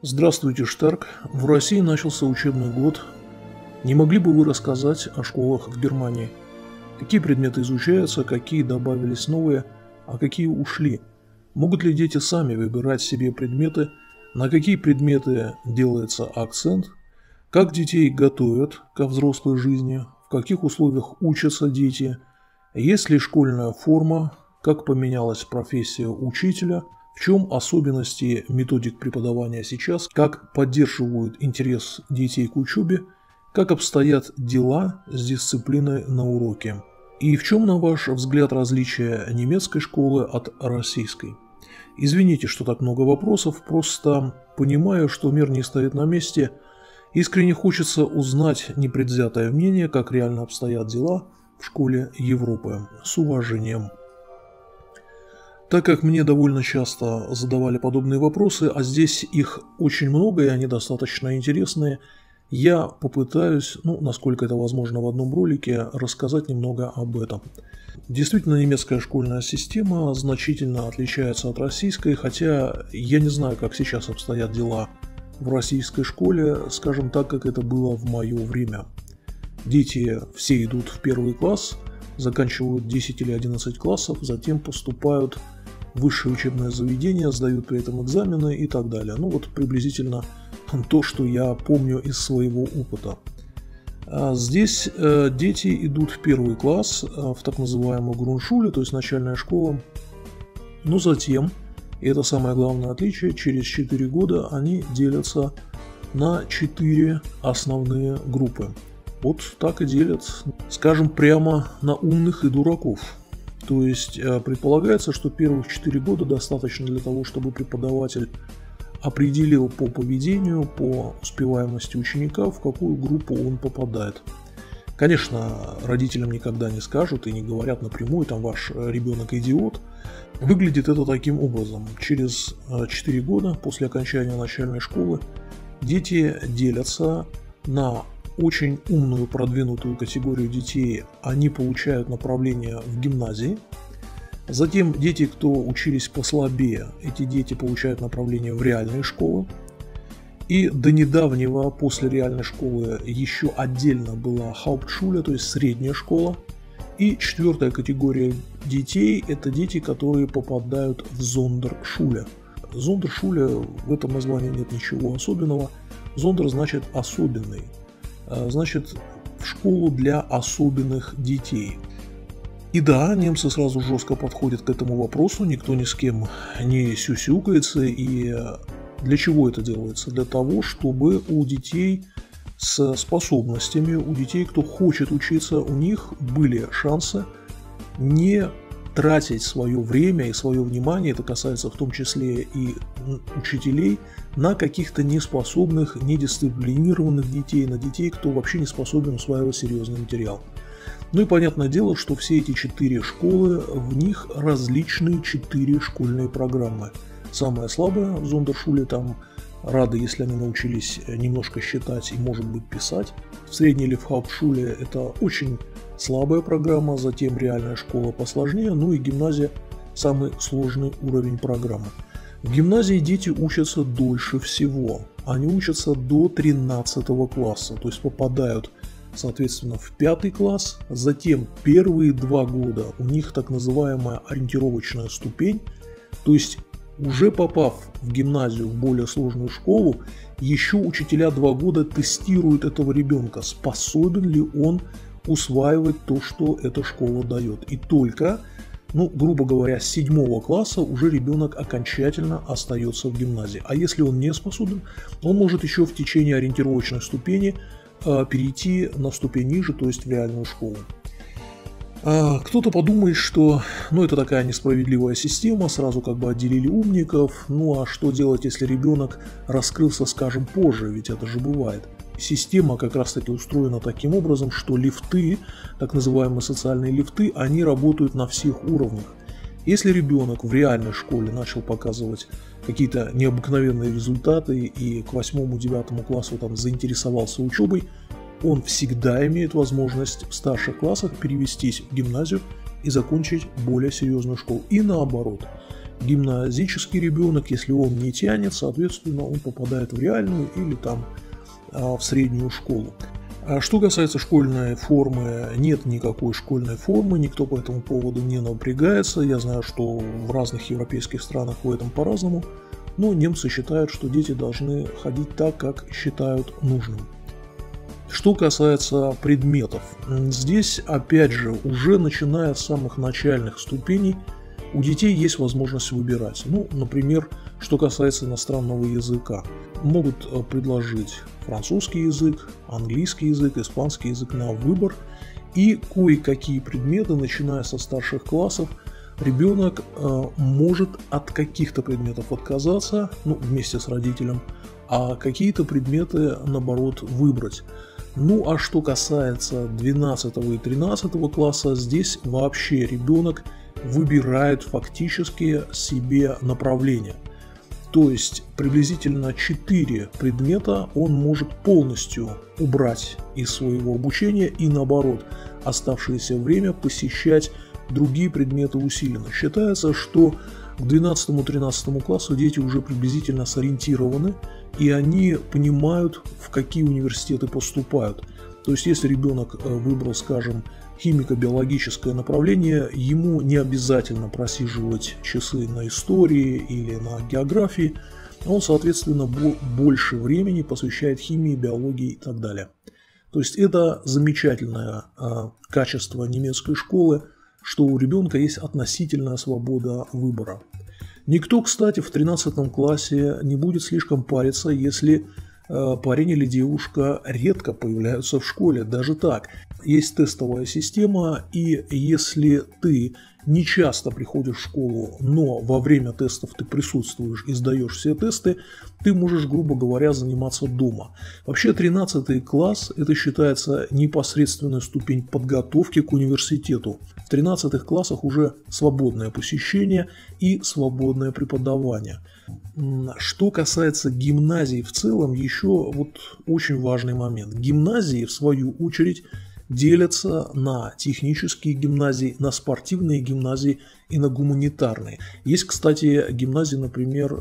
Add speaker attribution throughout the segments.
Speaker 1: Здравствуйте, Штарк. В России начался учебный год. Не могли бы вы рассказать о школах в Германии? Какие предметы изучаются, какие добавились новые, а какие ушли? Могут ли дети сами выбирать себе предметы, на какие предметы делается акцент, как детей готовят ко взрослой жизни, в каких условиях учатся дети, есть ли школьная форма, как поменялась профессия учителя, в чем особенности методик преподавания сейчас, как поддерживают интерес детей к учебе, как обстоят дела с дисциплиной на уроке. И в чем, на ваш взгляд, различие немецкой школы от российской? Извините, что так много вопросов, просто понимаю, что мир не стоит на месте. Искренне хочется узнать непредвзятое мнение, как реально обстоят дела в школе Европы. С уважением. Так как мне довольно часто задавали подобные вопросы, а здесь их очень много и они достаточно интересные, я попытаюсь, насколько это возможно в одном ролике, рассказать немного об этом. Действительно, немецкая школьная система значительно отличается от российской, хотя я не знаю, как сейчас обстоят дела в российской школе, скажем так, как это было в мое время. Дети все идут в первый класс, заканчивают 10 или 11 классов, затем поступают в высшее учебное заведение, сдают при этом экзамены и так далее. Приблизительно то, что я помню из своего опыта. Здесь дети идут в первый класс, в так называемую Grundschule, то есть начальная школа, но затем, и это самое главное отличие, через 4 года они делятся на 4 основные группы. Вот так и делят, скажем прямо, на умных и дураков. То есть предполагается, что первых 4 года достаточно для того, чтобы преподаватель определил по поведению, по успеваемости ученика, в какую группу он попадает. Конечно, родителям никогда не скажут и не говорят напрямую, там ваш ребенок идиот. Выглядит это таким образом. Через 4 года после окончания начальной школы дети делятся на очень умную продвинутую категорию детей, они получают направление в гимназии. Затем дети, кто учились послабее, эти дети получают направление в реальные школы. И до недавнего, после реальной школы, еще отдельно была Hauptschule, то есть средняя школа. И 4-я категория детей – это дети, которые попадают в Sonderschule. Sonderschule, в этом названии нет ничего особенного. Sonder значит особенный. Значит, в школу для особенных детей. И да, немцы сразу жестко подходят к этому вопросу, никто ни с кем не сюсюкается. И для чего это делается? Для того, чтобы у детей с способностями, у детей, кто хочет учиться, у них были шансы не тратить свое время и свое внимание, это касается в том числе и учителей, на каких-то неспособных, недисциплинированных детей, на детей, кто вообще не способен усваивать серьезный материал. Ну и понятное дело, что все эти 4 школы, в них различные 4 школьные программы. Самая слабая в Sonderschule, там рады, если они научились немножко считать и, может быть, писать. В средней или в Hauptschule это очень слабая программа, затем реальная школа посложнее, ну и гимназия – самый сложный уровень программы. В гимназии дети учатся дольше всего, они учатся до 13 класса, то есть попадают, соответственно, в 5 класс, затем первые 2 года у них так называемая ориентировочная ступень, то есть уже попав в гимназию, в более сложную школу, еще учителя 2 года тестируют этого ребенка, способен ли он усваивать то, что эта школа дает. И только, грубо говоря, с 7 класса уже ребенок окончательно остается в гимназии. А если он не способен, он может еще в течение ориентировочной ступени перейти на ступень ниже, то есть в реальную школу. Кто-то подумает, что это такая несправедливая система, сразу как бы отделили умников, а что делать, если ребенок раскрылся, скажем, позже, ведь это же бывает. Система как раз таки устроена таким образом, что лифты, так называемые социальные лифты, они работают на всех уровнях. Если ребенок в реальной школе начал показывать какие-то необыкновенные результаты и к 8-9 классу заинтересовался учебой, он всегда имеет возможность в старших классах перевестись в гимназию и закончить более серьезную школу. И наоборот. Гимназический ребенок, если он не тянет, соответственно, он попадает в реальную или там в среднюю школу. А что касается школьной формы, нет никакой школьной формы, никто по этому поводу не напрягается. Я знаю, что в разных европейских странах в этом по-разному, но немцы считают, что дети должны ходить так, как считают нужным. Что касается предметов, здесь, опять же, уже начиная с самых начальных ступеней, у детей есть возможность выбирать. Ну, например, что касается иностранного языка. Могут предложить французский язык, английский язык, испанский язык на выбор. И кое-какие предметы, начиная со старших классов, ребенок может от каких-то предметов отказаться, ну, вместе с родителем, а какие-то предметы, наоборот, выбрать. Ну, а что касается 12 и 13 класса, здесь вообще ребенок выбирает фактически себе направление. То есть приблизительно 4 предмета он может полностью убрать из своего обучения и наоборот, оставшееся время посещать другие предметы усиленно. Считается, что к 12-13 классу дети уже приблизительно сориентированы, и они понимают, в какие университеты поступают. То есть, если ребенок выбрал, скажем, химико-биологическое направление, ему не обязательно просиживать часы на истории или на географии, он, соответственно, больше времени посвящает химии, биологии и так далее. То есть, это замечательное качество немецкой школы, что у ребенка есть относительная свобода выбора. Никто, кстати, в 13 классе не будет слишком париться, если парень или девушка редко появляются в школе, даже так. Есть тестовая система, и если ты не часто приходишь в школу, но во время тестов ты присутствуешь и сдаешь все тесты, ты можешь, грубо говоря, заниматься дома. Вообще 13 класс – это считается непосредственная ступень подготовки к университету. В 13 классах уже свободное посещение и свободное преподавание. Что касается гимназии в целом, еще вот очень важный момент. Гимназии, в свою очередь, делятся на технические гимназии, на спортивные гимназии и на гуманитарные. Есть, кстати, гимназии, например,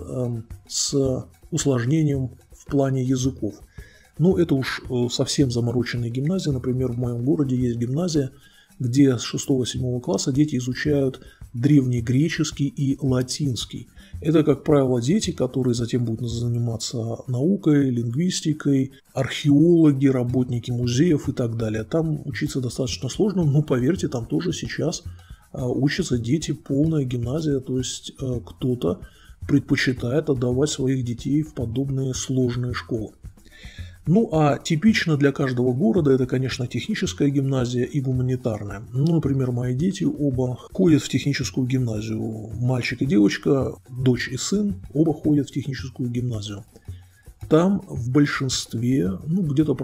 Speaker 1: с усложнением в плане языков. Но это уж совсем замороченные гимназии. Например, в моем городе есть гимназия, где с 6-7 класса дети изучают древнегреческий и латинский. Это, как правило, дети, которые затем будут заниматься наукой, лингвистикой, археологи, работники музеев и так далее. Там учиться достаточно сложно, но поверьте, там тоже сейчас учатся дети, полная гимназия, то есть кто-то предпочитает отдавать своих детей в подобные сложные школы. Ну, а типично для каждого города это, конечно, техническая гимназия и гуманитарная. Ну, например, мои дети оба ходят в техническую гимназию. Мальчик и девочка, дочь и сын, оба ходят в техническую гимназию. Там в большинстве, ну, где-то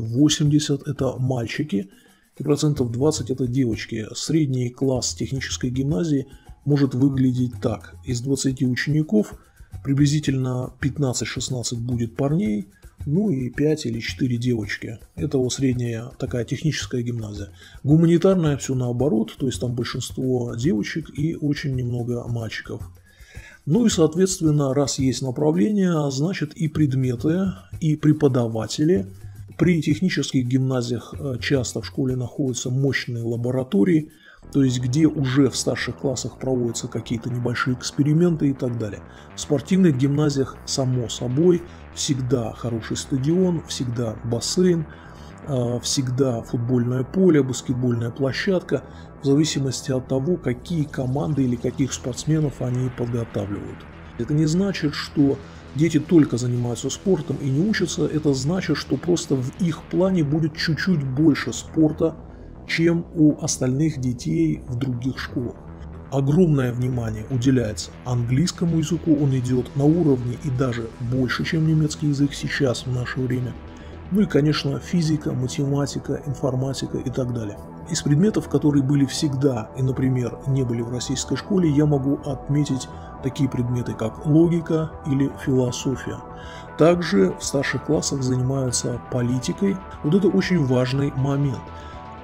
Speaker 1: 80% это мальчики и 20% это девочки. Средний класс технической гимназии может выглядеть так. Из 20 учеников приблизительно 15-16 будет парней, ну и 5 или 4 девочки. Это вот средняя такая техническая гимназия. Гуманитарная все наоборот, то есть там большинство девочек и очень немного мальчиков. Ну и, соответственно, раз есть направление, значит и предметы, и преподаватели. При технических гимназиях часто в школе находятся мощные лаборатории, то есть где уже в старших классах проводятся какие-то небольшие эксперименты и так далее. В спортивных гимназиях, само собой, всегда хороший стадион, всегда бассейн, всегда футбольное поле, баскетбольная площадка, в зависимости от того, какие команды или каких спортсменов они подготавливают. Это не значит, что дети только занимаются спортом и не учатся, это значит, что просто в их плане будет чуть-чуть больше спорта, чем у остальных детей в других школах. Огромное внимание уделяется английскому языку, он идет на уровне и даже больше, чем немецкий язык сейчас в наше время. Ну и, конечно, физика, математика, информатика и так далее. Из предметов, которые были всегда и, например, не были в российской школе, я могу отметить такие предметы, как логика или философия. Также в старших классах занимаются политикой. Вот это очень важный момент.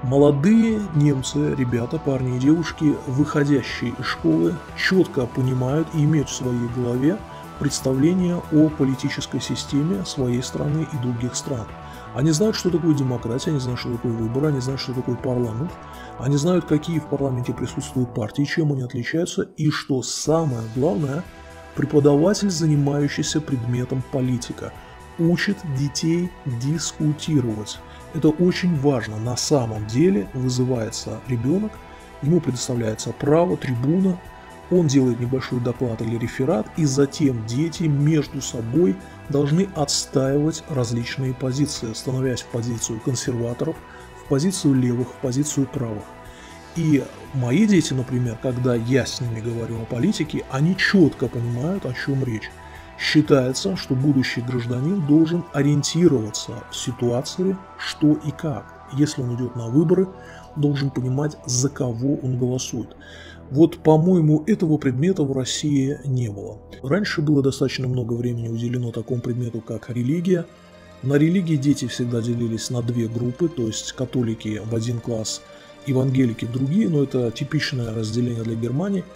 Speaker 1: Молодые немцы, ребята, парни и девушки, выходящие из школы, четко понимают и имеют в своей голове представление о политической системе своей страны и других стран. Они знают, что такое демократия, они знают, что такое выборы, они знают, что такое парламент, они знают, какие в парламенте присутствуют партии, чем они отличаются, и что самое главное, преподаватель, занимающийся предметом политика, учит детей дискутировать. Это очень важно. На самом деле вызывается ребенок, ему предоставляется право, трибуна, он делает небольшой доклад или реферат, и затем дети между собой должны отстаивать различные позиции, становясь в позицию консерваторов, в позицию левых, в позицию правых. И мои дети, например, когда я с ними говорю о политике, они четко понимают, о чем речь. Считается, что будущий гражданин должен ориентироваться в ситуации, что и как. Если он идет на выборы, должен понимать, за кого он голосует. Вот, по-моему, этого предмета в России не было. Раньше было достаточно много времени уделено такому предмету, как религия. На религии дети всегда делились на две группы, то есть католики в один класс, евангелики в другие, но это типичное разделение для Германии.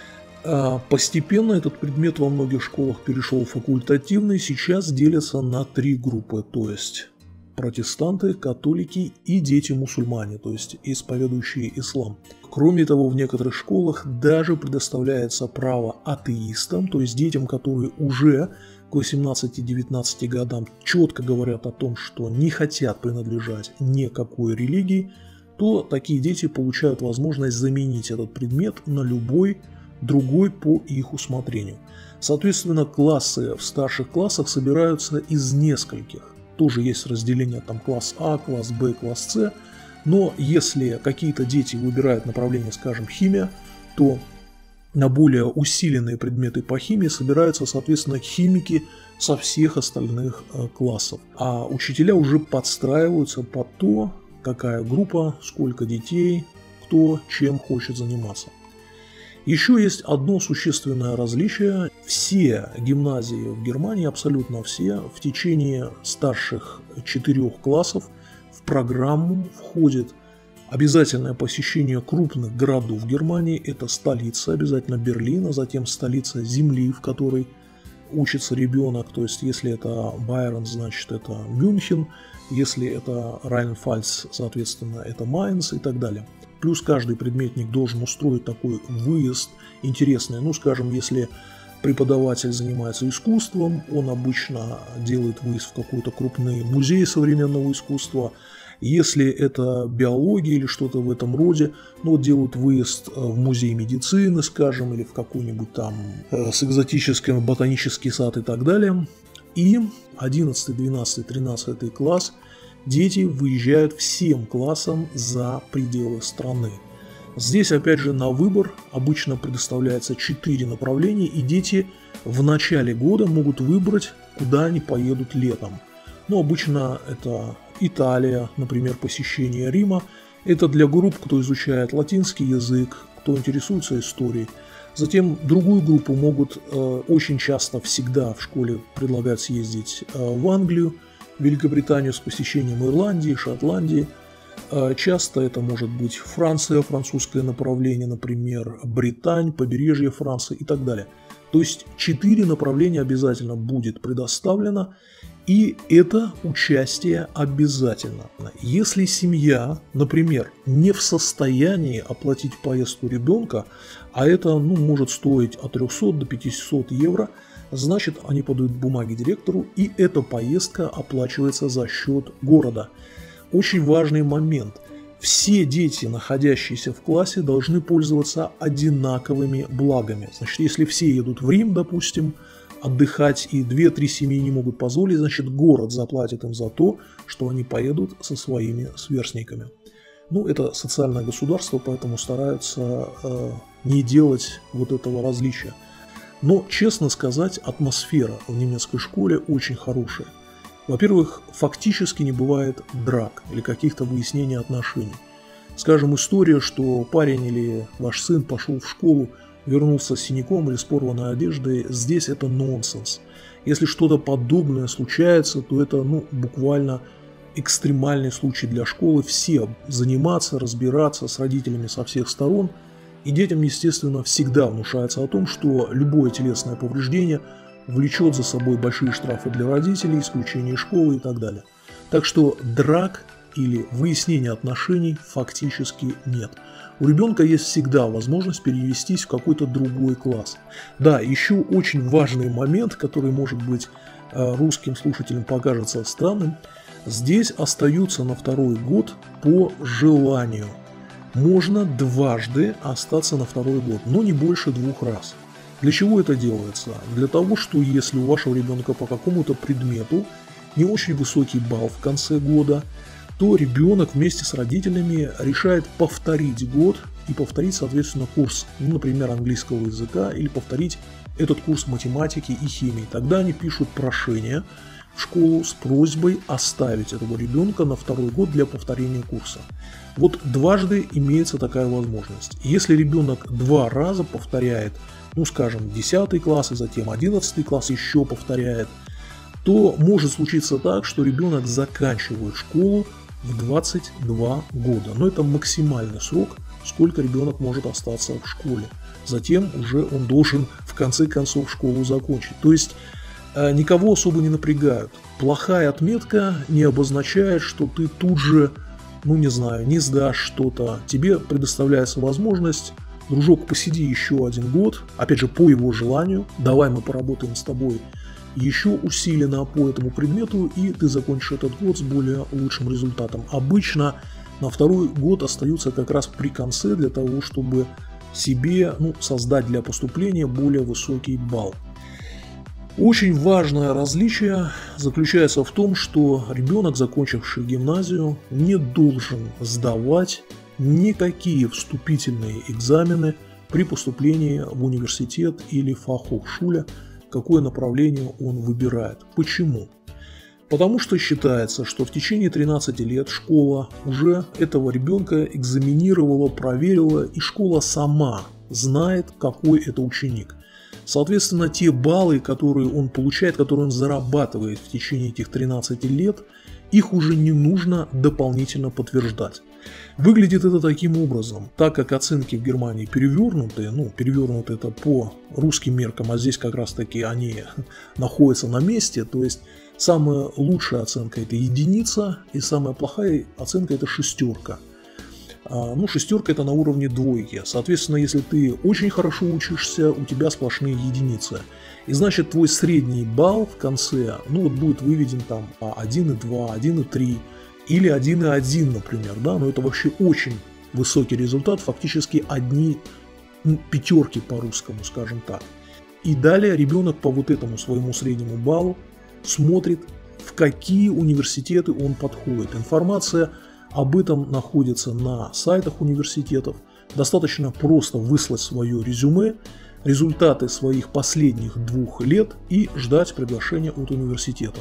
Speaker 1: Постепенно этот предмет во многих школах перешел в факультативный, сейчас делятся на три группы, то есть протестанты, католики и дети-мусульмане, то есть исповедующие ислам. Кроме того, в некоторых школах даже предоставляется право атеистам, то есть детям, которые уже к 18-19 годам четко говорят о том, что не хотят принадлежать никакой религии, то такие дети получают возможность заменить этот предмет на любой другой по их усмотрению. Соответственно, классы в старших классах собираются из нескольких. Тоже есть разделение, там класс А, класс Б, класс С. Но если какие-то дети выбирают направление, скажем, химия, то на более усиленные предметы по химии собираются, соответственно, химики со всех остальных классов. А учителя уже подстраиваются под то, какая группа, сколько детей, кто чем хочет заниматься. Еще есть одно существенное различие. Все гимназии в Германии, абсолютно все, в течение старших 4 классов в программу входит обязательное посещение крупных городов Германии. Это столица, обязательно Берлин, а затем столица земли, в которой учится ребенок. То есть, если это Байерн, значит, это Мюнхен. Если это Райнфальц, соответственно, это Майнц и так далее. Плюс каждый предметник должен устроить такой выезд интересный. Ну, скажем, если преподаватель занимается искусством, он обычно делает выезд в какой-то крупный музей современного искусства. Если это биология или что-то в этом роде, ну, делают выезд в музей медицины, скажем, или в какой-нибудь там с экзотическим ботанический сад и так далее. И 11, 12, 13 класс дети выезжают всем классом за пределы страны. Здесь, опять же, на выбор обычно предоставляется 4 направления, и дети в начале года могут выбрать, куда они поедут летом. Ну, обычно это Италия, например, посещение Рима. Это для групп, кто изучает латинский язык, кто интересуется историей. Затем другую группу могут очень часто, всегда в школе предлагают съездить в Англию, Великобританию с посещением Ирландии, Шотландии. Часто это может быть Франция, французское направление, например, Британь, побережье Франции и так далее. То есть 4 направления обязательно будет предоставлено, и это участие обязательно. Если семья, например, не в состоянии оплатить поездку ребенка, а это может стоить от 300 до 500 евро, значит, они подают бумаги директору, и эта поездка оплачивается за счет города. Очень важный момент. Все дети, находящиеся в классе, должны пользоваться одинаковыми благами. Значит, если все едут в Рим, допустим, отдыхать, и 2-3 семьи не могут позволить, значит, город заплатит им за то, что они поедут со своими сверстниками. Ну, это социальное государство, поэтому стараются не делать вот этого различия. Но, честно сказать, атмосфера в немецкой школе очень хорошая. Во-первых, фактически не бывает драк или каких-то выяснений отношений. Скажем, история, что парень или ваш сын пошел в школу, вернулся с синяком или с порванной одеждой, здесь это нонсенс. Если что-то подобное случается, то это буквально экстремальный случай для школы, все заниматься, разбираться с родителями со всех сторон. И детям, естественно, всегда внушается о том, что любое телесное повреждение влечет за собой большие штрафы для родителей, исключение школы и так далее. Так что драк или выяснения отношений фактически нет. У ребенка есть всегда возможность перевестись в какой-то другой класс. Да, еще очень важный момент, который, может быть, русским слушателям покажется странным. Здесь остаются на второй год по желанию. Можно дважды остаться на второй год, но не больше 2 раз. Для чего это делается? Для того, что если у вашего ребенка по какому-то предмету не очень высокий балл в конце года, то ребенок вместе с родителями решает повторить год и повторить, соответственно, курс, например, английского языка, или повторить этот курс математики и химии. Тогда они пишут прошение в школу с просьбой оставить этого ребенка на второй год для повторения курса. Вот дважды имеется такая возможность. Если ребенок 2 раза повторяет, ну скажем, 10 класс и затем 11 класс еще повторяет, то может случиться так, что ребенок заканчивает школу в 22 года. Но это максимальный срок, сколько ребенок может остаться в школе. Затем уже он должен в конце концов школу закончить. То есть никого особо не напрягают. Плохая отметка не обозначает, что ты тут же, ну не знаю, не сдашь что-то. Тебе предоставляется возможность: дружок, посиди еще 1 год, опять же по его желанию, давай мы поработаем с тобой еще усиленно по этому предмету, и ты закончишь этот год с более лучшим результатом. Обычно на второй год остаются как раз при конце для того, чтобы себе создать для поступления более высокий балл. Очень важное различие заключается в том, что ребенок, закончивший гимназию, не должен сдавать никакие вступительные экзамены при поступлении в университет или фаххохшуле, какое направление он выбирает. Почему? Потому что считается, что в течение 13 лет школа уже этого ребенка экзаменировала, проверила, и школа сама знает, какой это ученик. Соответственно, те баллы, которые он получает, которые он зарабатывает в течение этих 13 лет, их уже не нужно дополнительно подтверждать. Выглядит это таким образом: так как оценки в Германии перевернуты, перевернуты это по русским меркам, а здесь как раз таки они находятся на месте, то есть самая лучшая оценка это 1, и самая плохая оценка это 6. Шестерка это на уровне 2. Соответственно, если ты очень хорошо учишься, у тебя сплошные единицы. И значит, твой средний балл в конце будет выведен там 1,2, 1,3 или 1,1, например. Да? Но это вообще очень высокий результат, фактически одни пятерки по-русскому, скажем так. И далее ребенок по вот этому своему среднему баллу смотрит, в какие университеты он подходит. Информация об этом находится на сайтах университетов. Достаточно просто выслать свое резюме, результаты своих последних 2 лет и ждать приглашения от университета.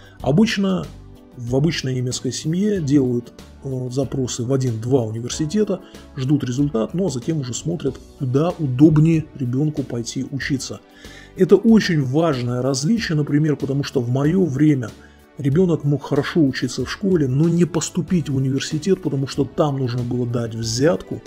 Speaker 1: Обычно в обычной немецкой семье делают запросы в 1-2 университета, ждут результат, но затем уже смотрят, куда удобнее ребенку пойти учиться. Это очень важное различие, например, потому что в мое время ребенок мог хорошо учиться в школе, но не поступить в университет, потому что там нужно было дать взятку.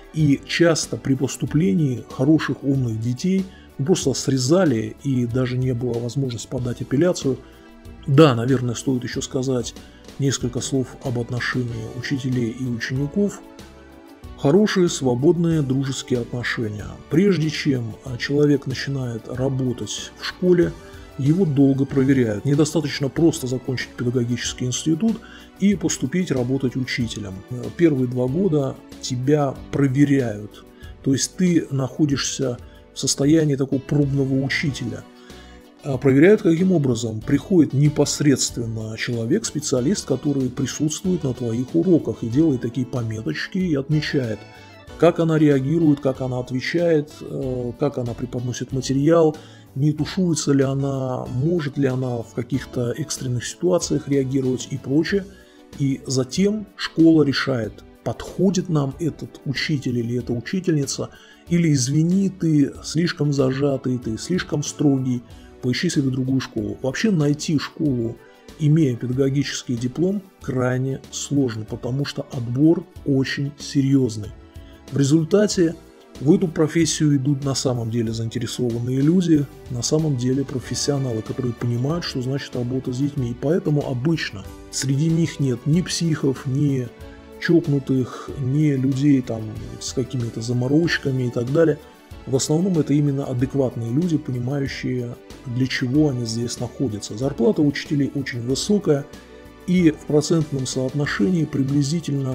Speaker 1: И часто при поступлении хороших умных детей просто срезали, и даже не было возможности подать апелляцию. Да, наверное, стоит еще сказать несколько слов об отношении учителей и учеников. Хорошие, свободные, дружеские отношения. Прежде чем человек начинает работать в школе, его долго проверяют. Недостаточно просто закончить педагогический институт и поступить работать учителем. Первые 2 года тебя проверяют. То есть ты находишься в состоянии такого пробного учителя. Проверяют каким образом? Приходит непосредственно человек, специалист, который присутствует на твоих уроках и делает такие пометочки и отмечает, как она реагирует, как она отвечает, как она преподносит материал, не тушуется ли она, может ли она в каких-то экстренных ситуациях реагировать и прочее. И затем школа решает, подходит нам этот учитель или эта учительница, или извини, ты слишком зажатый, ты слишком строгий, поищи себе другую школу. Вообще найти школу имея педагогический диплом, крайне сложно, потому что отбор очень серьезный. В результате в эту профессию идут на самом деле заинтересованные люди, на самом деле профессионалы, которые понимают, что значит работа с детьми. И поэтому обычно среди них нет ни психов, ни чокнутых, ни людей там с какими-то заморочками и так далее. В основном это именно адекватные люди, понимающие, для чего они здесь находятся. Зарплата учителей очень высокая, и в процентном соотношении приблизительно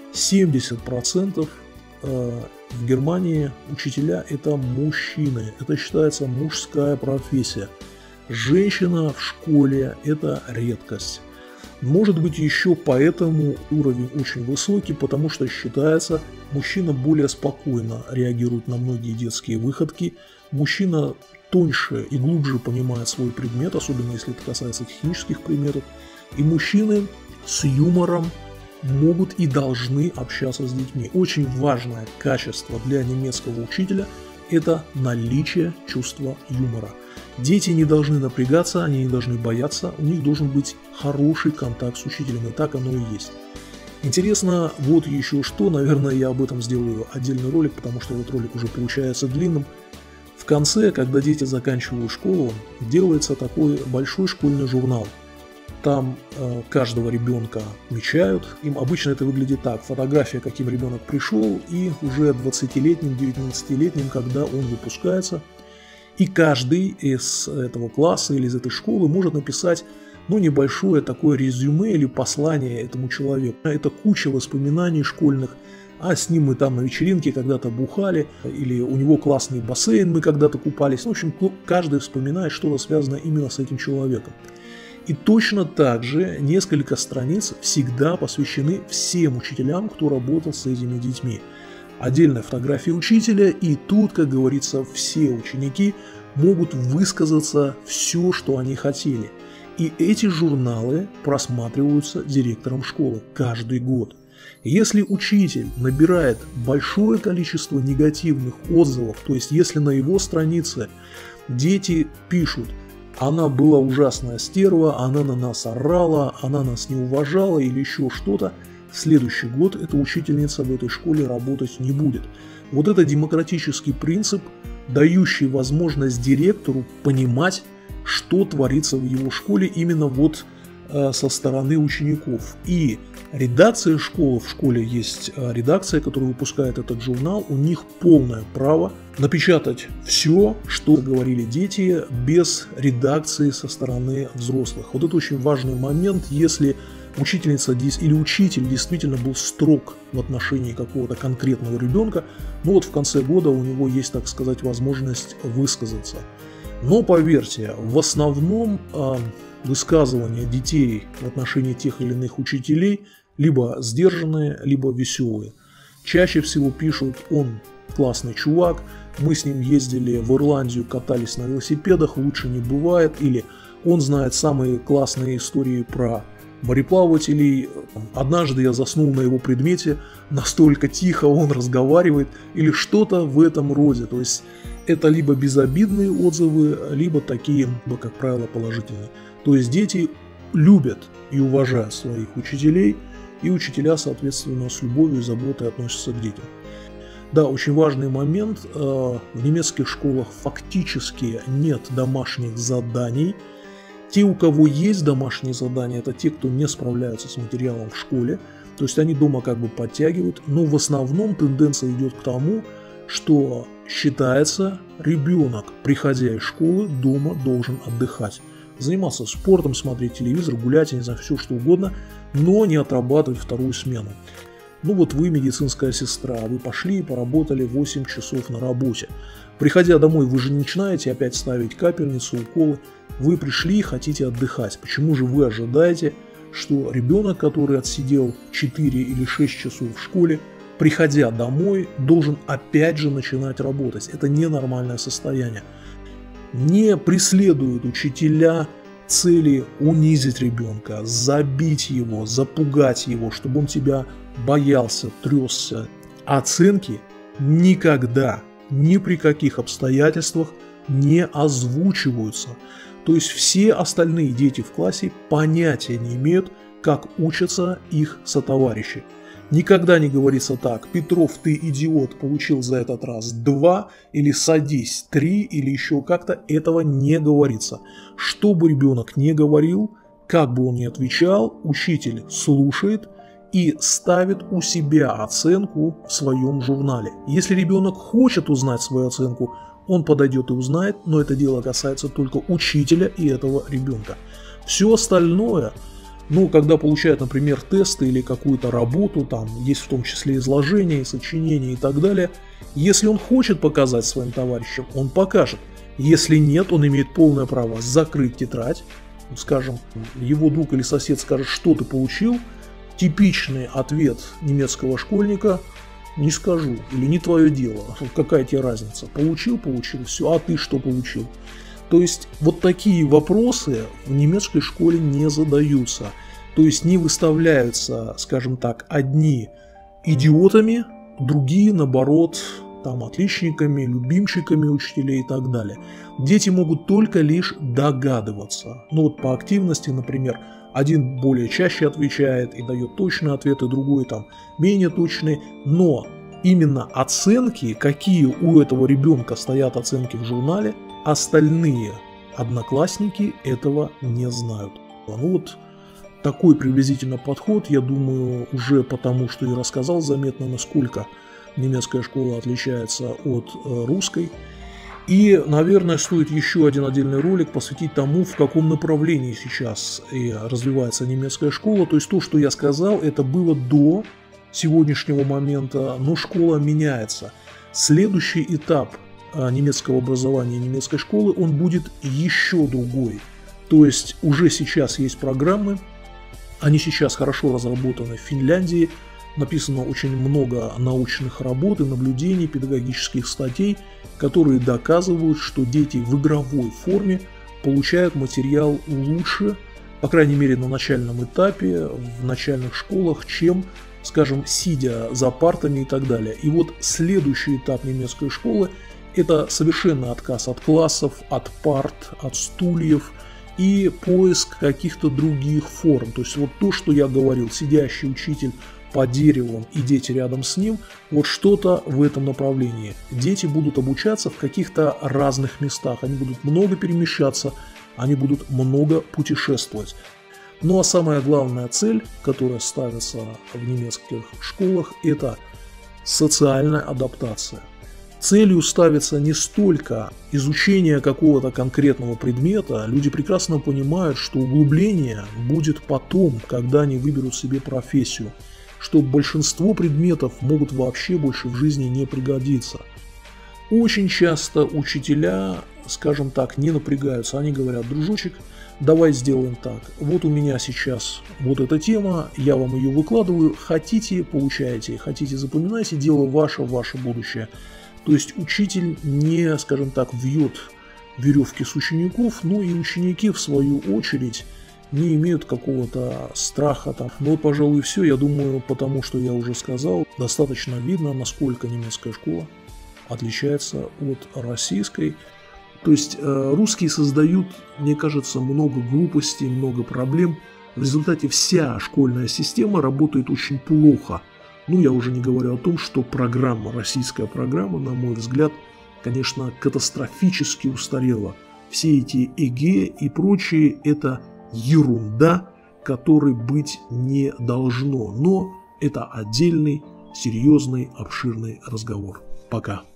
Speaker 1: 70% в Германии учителя – это мужчины, это считается мужская профессия. Женщина в школе – это редкость. Может быть, еще поэтому уровень очень высокий, потому что считается, мужчина более спокойно реагирует на многие детские выходки, мужчина тоньше и глубже понимает свой предмет, особенно если это касается технических предметов, и мужчины с юмором могут и должны общаться с детьми. Очень важное качество для немецкого учителя – это наличие чувства юмора. Дети не должны напрягаться, они не должны бояться, у них должен быть хороший контакт с учителем, и так оно и есть. Интересно вот еще что, наверное, я об этом сделаю отдельный ролик, потому что этот ролик уже получается длинным. В конце, когда дети заканчивают школу, делается такой большой школьный журнал. Там каждого ребенка отмечают. Им обычно это выглядит так. Фотография, каким ребенок пришел, и уже 20-летним, 19-летним, когда он выпускается. И каждый из этого класса или из этой школы может написать небольшое такое резюме или послание этому человеку. Это куча воспоминаний школьных. А с ним мы там на вечеринке когда-то бухали, или у него классный бассейн, мы когда-то купались. В общем, каждый вспоминает что-то связанное именно с этим человеком. И точно так же несколько страниц всегда посвящены всем учителям, кто работал с этими детьми. Отдельная фотография учителя, и тут, как говорится, все ученики могут высказаться все, что они хотели. И эти журналы просматриваются директором школы каждый год. Если учитель набирает большое количество негативных отзывов, то есть если на его странице дети пишут: она была ужасная стерва, она на нас орала, она нас не уважала или еще что-то, в следующий год эта учительница в этой школе работать не будет. Вот это демократический принцип, дающий возможность директору понимать, что творится в его школе именно вот со стороны учеников. И редакция школы, в школе есть редакция, которая выпускает этот журнал, у них полное право напечатать все, что говорили дети, без редакции со стороны взрослых. Вот это очень важный момент, если учительница или учитель действительно был строг в отношении какого-то конкретного ребенка, вот в конце года у него есть, так сказать, возможность высказаться. Но поверьте, в основном высказывания детей в отношении тех или иных учителей либо сдержанные, либо веселые. Чаще всего пишут: он классный чувак, мы с ним ездили в Ирландию, катались на велосипедах, лучше не бывает, или он знает самые классные истории про мореплавателей, однажды я заснул на его предмете, настолько тихо он разговаривает, или что-то в этом роде. То есть это либо безобидные отзывы, либо такие, как правило, положительные. То есть дети любят и уважают своих учителей, и учителя, соответственно, с любовью и заботой относятся к детям. Да, очень важный момент, в немецких школах фактически нет домашних заданий. Те, у кого есть домашние задания, это те, кто не справляются с материалом в школе, то есть они дома как бы подтягивают, но в основном тенденция идет к тому, что считается, ребенок, приходя из школы, дома должен отдыхать. Заниматься спортом, смотреть телевизор, гулять, я не знаю, все что угодно, но не отрабатывать вторую смену. Ну вот вы медицинская сестра, вы пошли и поработали 8 часов на работе. Приходя домой, вы же не начинаете опять ставить капельницу, уколы. Вы пришли и хотите отдыхать. Почему же вы ожидаете, что ребенок, который отсидел 4 или 6 часов в школе, приходя домой, должен опять же начинать работать? Это ненормальное состояние. Не преследуют учителя цели унизить ребенка, забить его, запугать его, чтобы он тебя боялся, тресся. Оценки никогда, ни при каких обстоятельствах не озвучиваются. То есть все остальные дети в классе понятия не имеют, как учатся их сотоварищи. Никогда не говорится так: Петров, ты идиот, получил за этот раз 2, или садись 3, или еще как-то. Этого не говорится. Что бы ребенок не говорил, как бы он ни отвечал, учитель слушает и ставит у себя оценку в своем журнале. Если ребенок хочет узнать свою оценку, он подойдет и узнает, но это дело касается только учителя и этого ребенка. Все остальное, когда получает, например, тесты или какую-то работу, там есть в том числе изложение, сочинение и так далее, если он хочет показать своим товарищам, он покажет. Если нет, он имеет полное право закрыть тетрадь, скажем, его друг или сосед скажет, что ты получил, типичный ответ немецкого школьника: не скажу, или не твое дело, какая тебе разница, получил, все, а ты что получил? То есть вот такие вопросы в немецкой школе не задаются, то есть не выставляются, скажем так, одни идиотами, другие, наоборот, там отличниками, любимчиками учителей и так далее. Дети могут только лишь догадываться. По активности, например, один более чаще отвечает и дает точные ответы, другой там менее точные, но именно оценки, какие у этого ребенка стоят оценки в журнале, остальные одноклассники этого не знают. Такой приблизительно подход, я думаю, уже потому, что я рассказал, заметно, насколько немецкая школа отличается от русской. И, наверное, стоит еще один отдельный ролик посвятить тому, в каком направлении сейчас развивается немецкая школа. То есть то, что я сказал, это было до сегодняшнего момента, но школа меняется. Следующий этап немецкого образования, немецкой школы, он будет еще другой. То есть уже сейчас есть программы, они сейчас хорошо разработаны в Финляндии, написано очень много научных работ и наблюдений, педагогических статей, которые доказывают, что дети в игровой форме получают материал лучше, по крайней мере на начальном этапе, в начальных школах, чем, скажем, сидя за партами и так далее. И следующий этап немецкой школы – это совершенно отказ от классов, от парт, от стульев и поиск каких-то других форм. То есть то, что я говорил, сидящий учитель под деревом и дети рядом с ним, что-то в этом направлении. Дети будут обучаться в каких-то разных местах, они будут много перемещаться, они будут много путешествовать. А самая главная цель, которая ставится в немецких школах, это социальная адаптация. Целью ставится не столько изучение какого-то конкретного предмета, люди прекрасно понимают, что углубление будет потом, когда они выберут себе профессию, что большинство предметов могут вообще больше в жизни не пригодиться. Очень часто учителя, скажем так, не напрягаются, они говорят: дружочек, давай сделаем так, у меня сейчас эта тема, я вам ее выкладываю, хотите – получаете, хотите – запоминайте, дело ваше будущее. То есть учитель не, скажем так, вьет веревки с учеников, и ученики в свою очередь не имеют какого-то страха там. Пожалуй, все. Я думаю, потому что я уже сказал, достаточно видно, насколько немецкая школа отличается от российской. То есть русские создают, мне кажется, много глупостей, много проблем. В результате вся школьная система работает очень плохо. Я уже не говорю о том, что российская программа, на мой взгляд, конечно, катастрофически устарела. Все эти ЕГЭ и прочее – это ерунда, которой быть не должно. Но это отдельный, серьезный, обширный разговор. Пока.